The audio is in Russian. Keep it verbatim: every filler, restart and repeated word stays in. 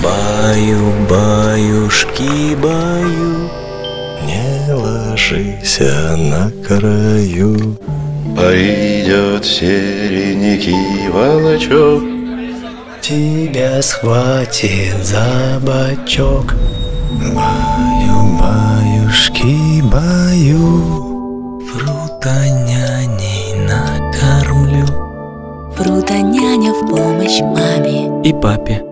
Баю, баюшки, баю, не ложися на краю. Пойдет серенький волочок, тебя схватит за бочок. Баю, баюшки, баю, Фрутоняней накормлю. Фрутоняня в помощь маме И папе.